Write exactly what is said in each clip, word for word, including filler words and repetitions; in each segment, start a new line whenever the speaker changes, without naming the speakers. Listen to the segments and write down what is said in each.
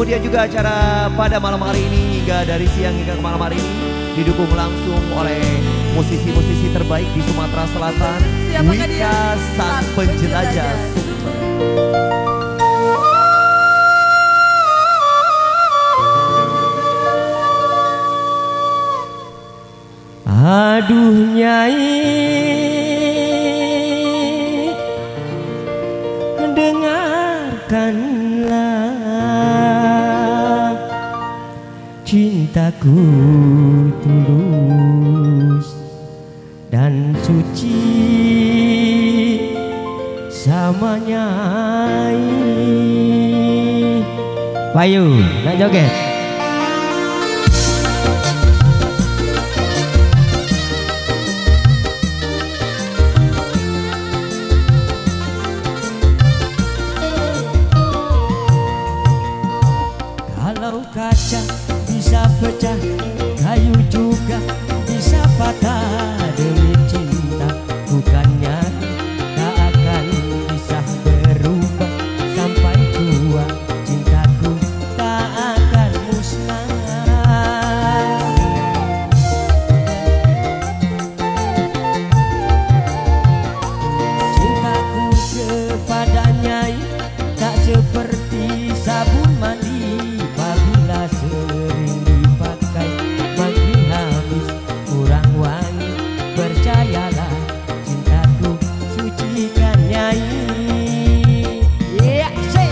Kemudian juga acara pada malam hari ini hingga dari siang hingga ke malam hari ini didukung langsung oleh musisi-musisi terbaik di Sumatera Selatan.
Siapakah dia?
Wika Sang Penjelajah Sumber.
Aduh Nyai, dengarkanlah, cintaku tulus dan suci sama Nyai. Payu, nak joget? Kaca bisa pecah, kayu juga bisa patah. Demi cinta bukannya tak akan bisa berubah. Sampai tua cintaku tak akan musnah. Cintaku kepadanya tak seperti sabun mandi, sering dipakai makin habis kurang wangi. Percayalah cintaku sucikan Nyai. Yeah, say.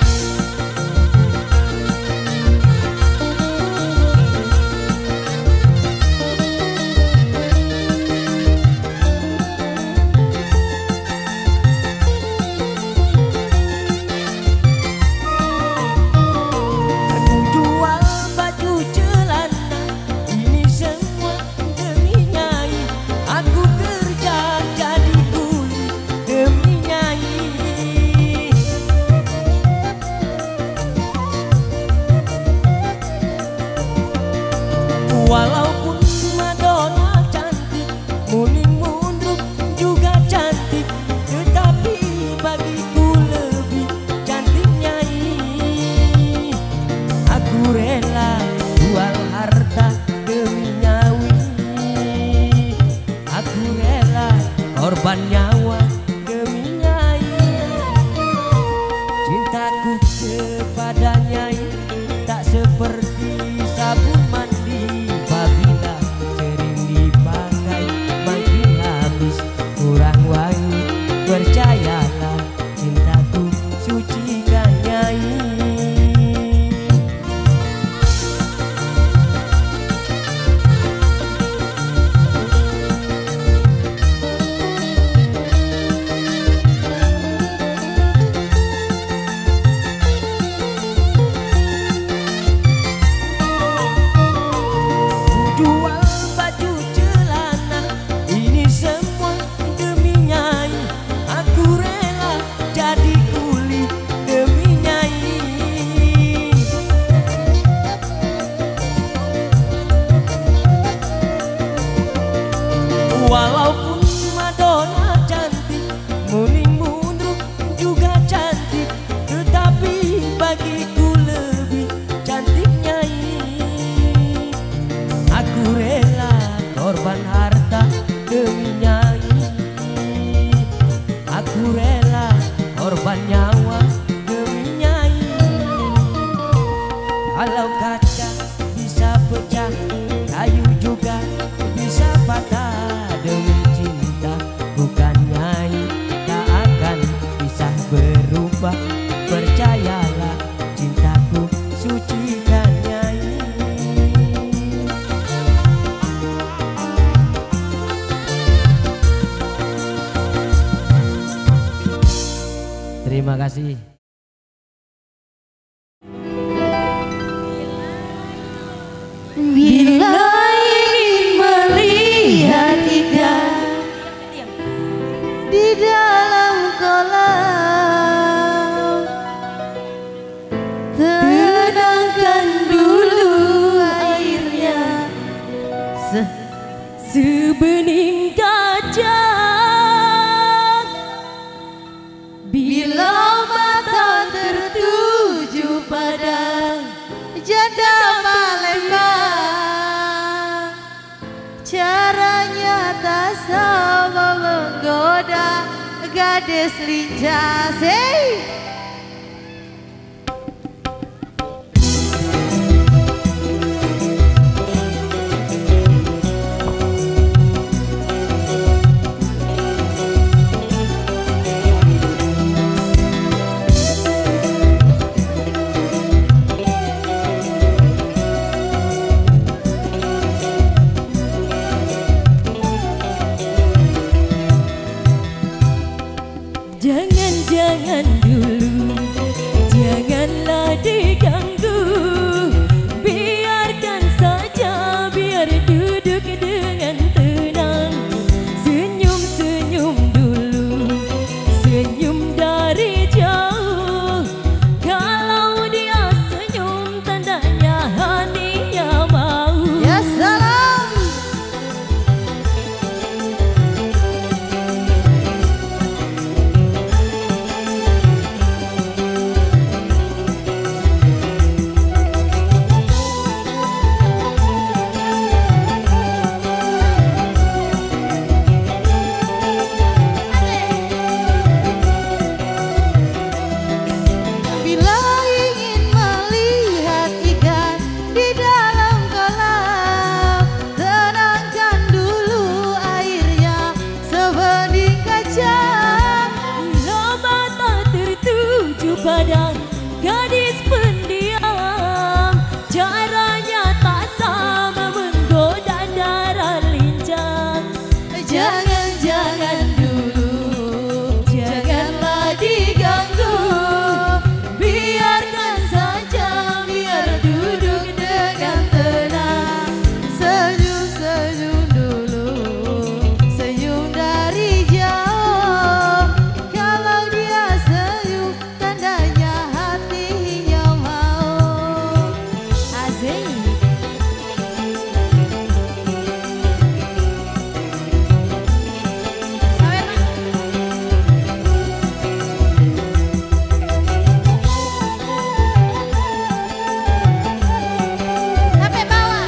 Walaupun Madonna cantik, Muning Mundruk juga cantik, tetapi bagiku lebih cantik Nyai. Aku rela jual harta demi Nyai. Aku rela korban nyawa demi Nyai. Cintaku kepada Nyai tak seperti sabun mandi, bila sering dipakai makin habis kurang wangi. Percayalah cintaku sucikan Nyai. Walaupun Madonna cantik, Muning Mundruk juga cantik, tetapi bagiku lebih cantik Nyai. Aku rela korban harta demi Nyai. Aku rela korban nyawa demi Nyai. Kalau kaca bisa pecah, kayu juga bisa patah. Demi cinta bukan Nyai tak akan bisa berubah. Percayalah cintaku sucikan Nyai. Terima kasih.
Bila ingin melihat ikan di dalam kolam, tenangkan dulu airnya. Se Sebening gajah, bila mata tertuju pada gadis lincah. Hey. Jangan-jangan dulu, janganlah diganggu. Biarkan saja, biar duduk dengan tenang. Senyum-senyum dulu, senyum dari jauh. Kalau dia senyum, tandanya hatinya mau. Ya salam. Pada gadis pendiam, caranya tak sama menggoda darah lincah. Jangan-jangan dulu, janganlah diganggu. Biarkan saja, biar duduk dengan tenang. Senyum-senyum dulu, senyum dari jauh. Kalau dia senyum, tandanya hatinya mau. Asik. Sampai bawah.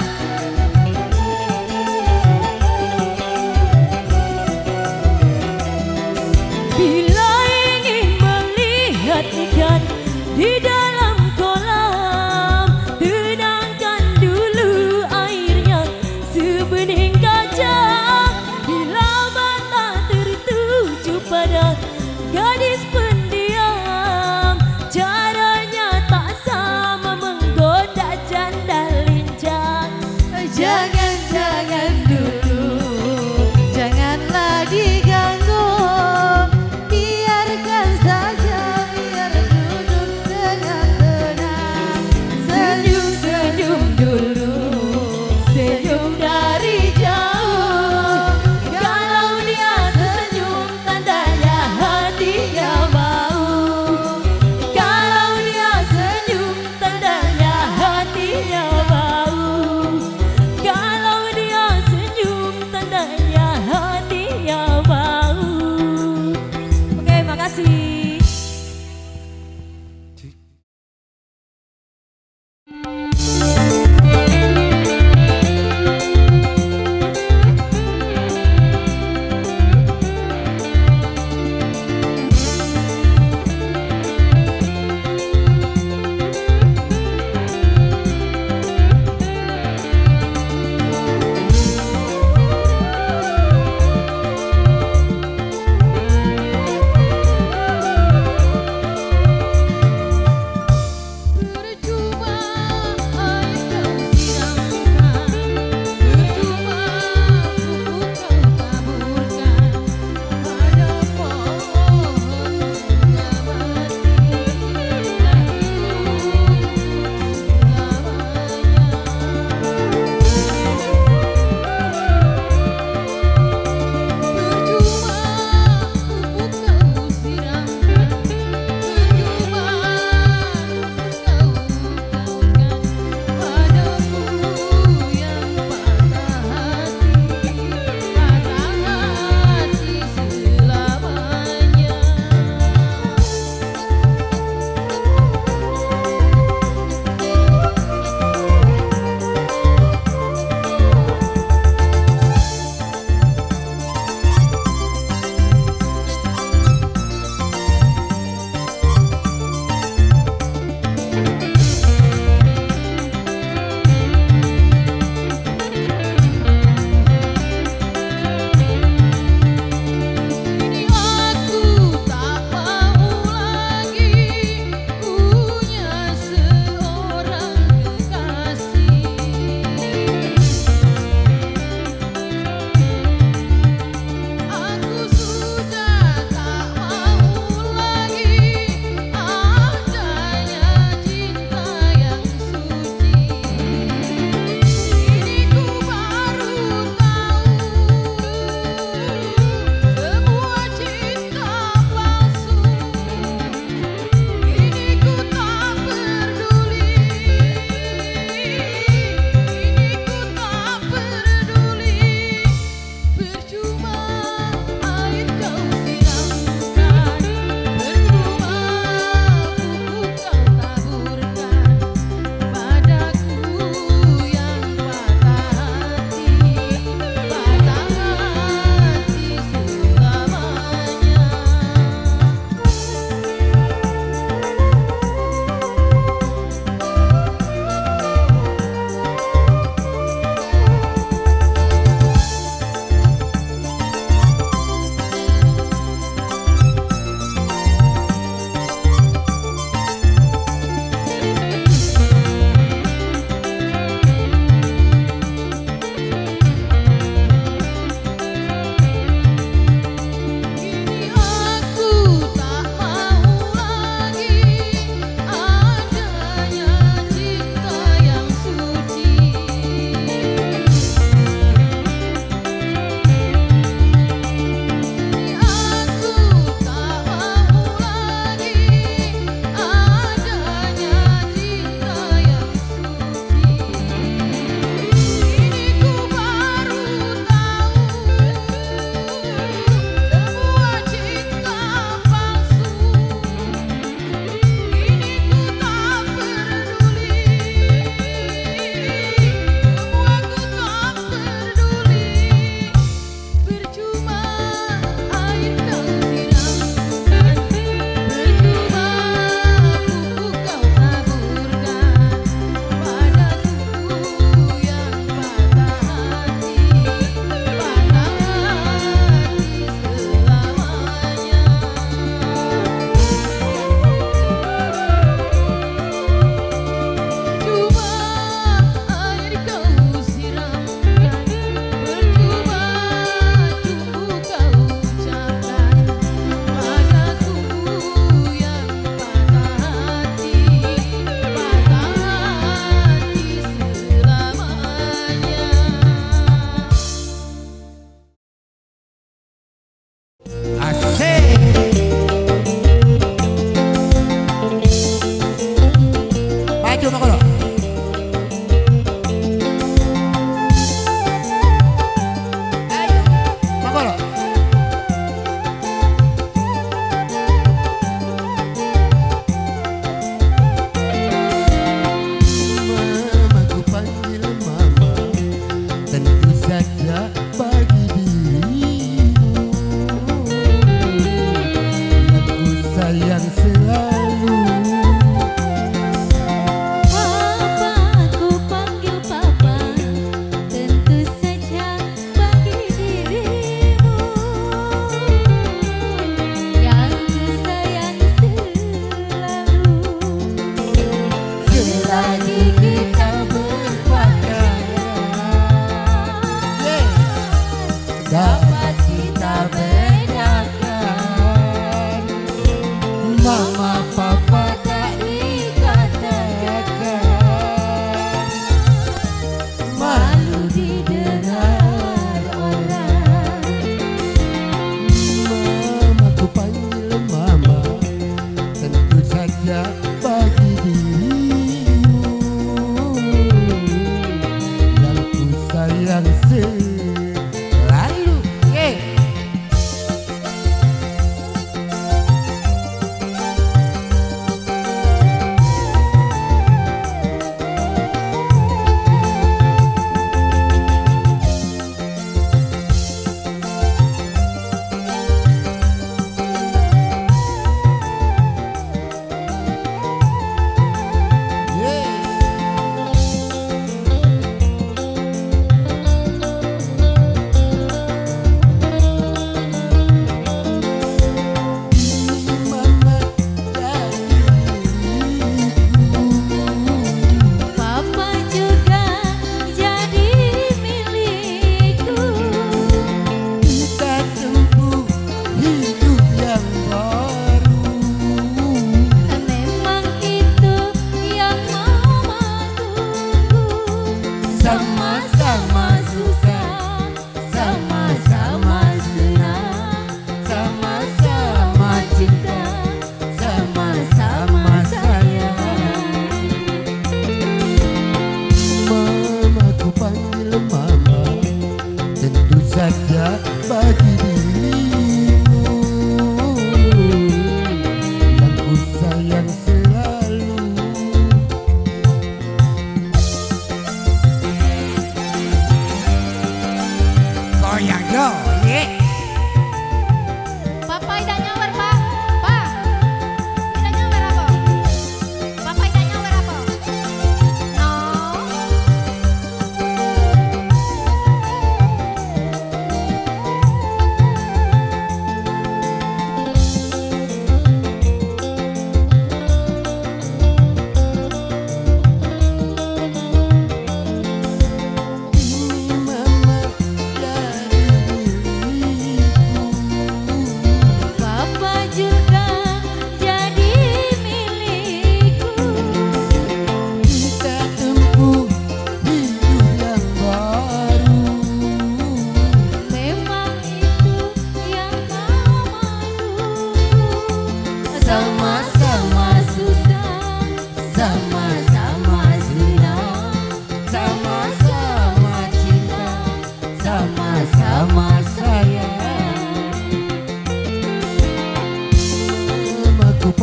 Bila ingin melihat ikan di dalam kolam, tenangkan dulu airnya sebening kaca. Bila mata tertuju pada gadis pendiam, caranya tak sama menggoda janda lincah. Jangan-jangan dulu, janganlah diganggu. Biarkan saja, biar duduk dengan tenang. Senyum-senyum dulu, senyum dari jauh. Kalau dia senyum, tandanya hatinya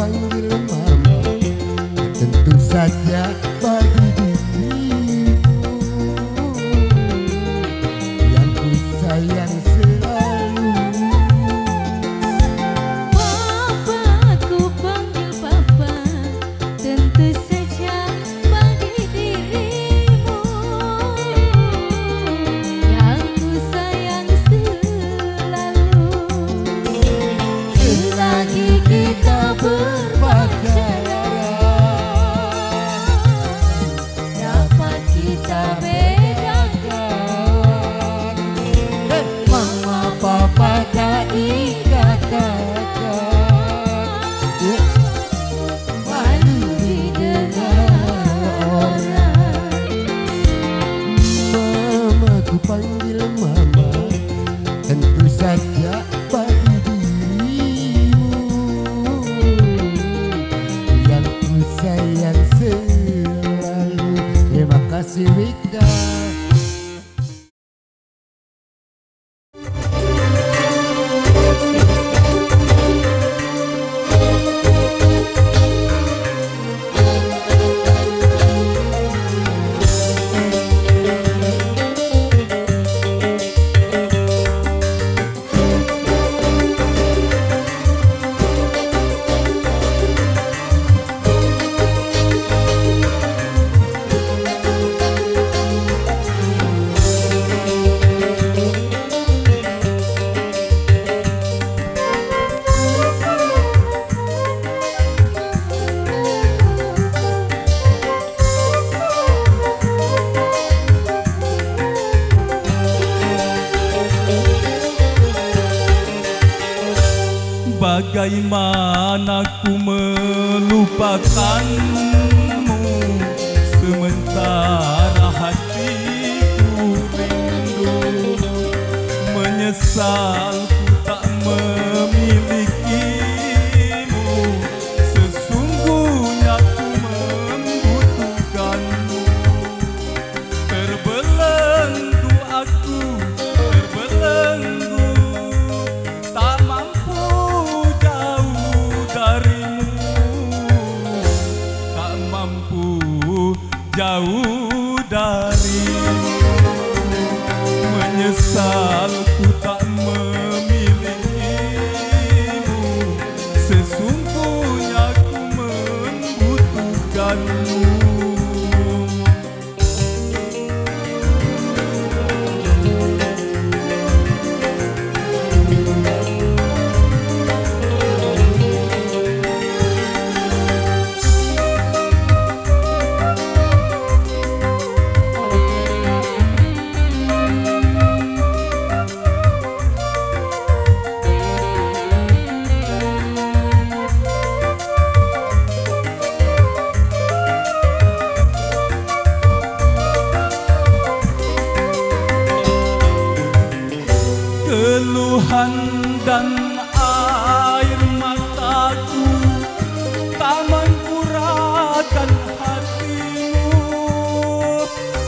panggil mama, tentu saja bagi dirimu yang ku sayang selalu.
Papa, aku panggil papa, tentu saja bagi dirimu yang ku sayang selalu. Selagi kita berpacaran, dapat kita bedakan
Mama papa tak dikatakan,
malu didengar orang.
mama ku panggil mama, tentu saja bagi dirimu yang ku sayang selalu. Terima kasih Wika.
Bagaimana ku melupakanmu sementara hatiku rindu. Menyesal ku tak memilikimu, sesungguhnya ku membutuhkanmu. Terbelenggu aku, terbelenggu, tak mampu jauh darimu. Menyesal ku tak memilikimu, sesungguhnya ku membutuhkanmu. Keluhan dan air mataku tak mengurangkan hatimu.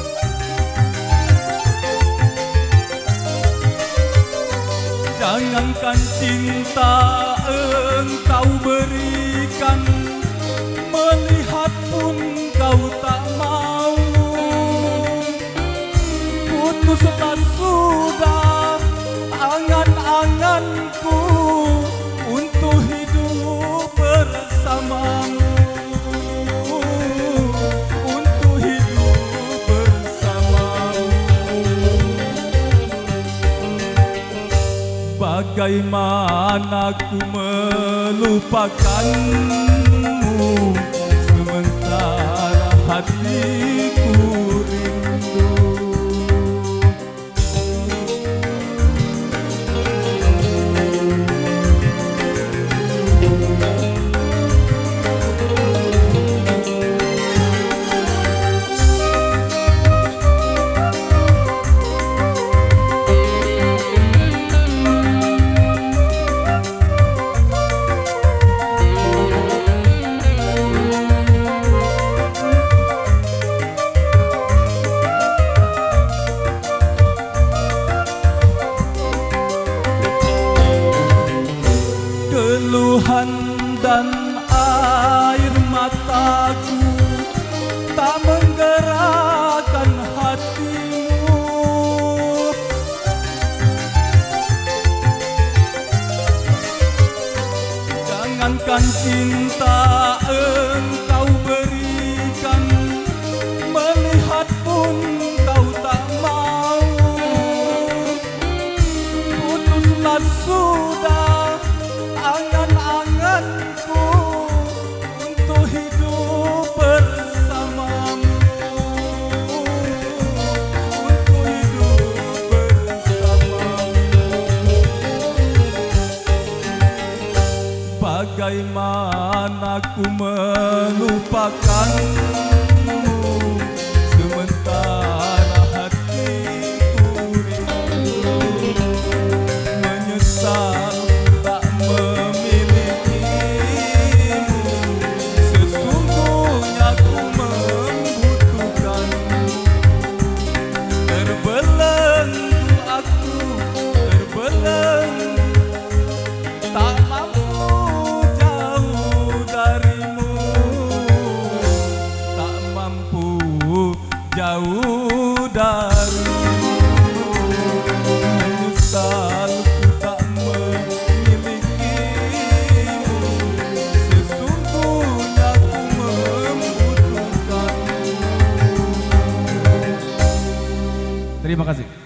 Jangankan cinta engkau berikan, melihat pun kau tak mau. Putuslah sudah angan-anganku untuk hidup bersamamu, untuk hidup bersamamu. Bagaimana ku melupakanmu sementara hatiku rindu. Keluhan dan Jangankan cinta engkau berikan, melihat pun kau tak mau. Putuslah sudah angan-anganku untuk hidup bersamamu, untuk hidup bersamamu. Bagaimana ku melupakanmu, sementara hatiku rindu. Menyesal tak memilikimu, sesungguhnya ku membutuhkanmu. Terbelenggu aku, terbelenggu, tak mampu jauh darimu, tak mampu jauh darimu. Menyesal ku tak memilikimu, sesungguhnya ku membutuhkanmu.
Terima kasih.